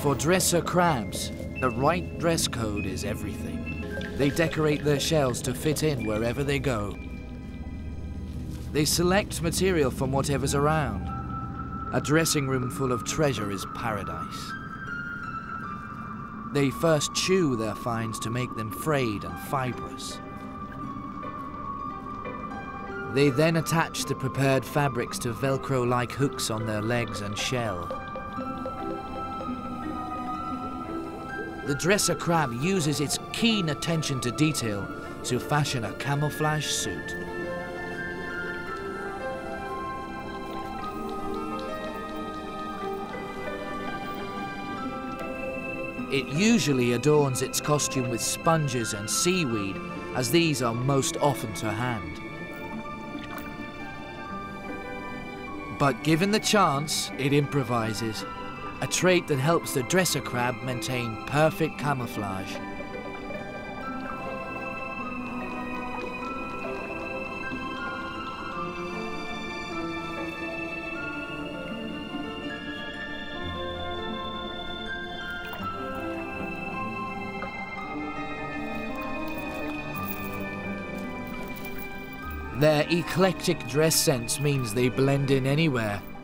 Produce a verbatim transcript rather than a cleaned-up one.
For dresser crabs, the right dress code is everything. They decorate their shells to fit in wherever they go. They select material from whatever's around. A dressing room full of treasure is paradise. They first chew their finds to make them frayed and fibrous. They then attach the prepared fabrics to Velcro-like hooks on their legs and shell. The dresser crab uses its keen attention to detail to fashion a camouflage suit. It usually adorns its costume with sponges and seaweed, as these are most often to hand. But given the chance, it improvises, a trait that helps the dresser crab maintain perfect camouflage. Their eclectic dress sense means they blend in anywhere,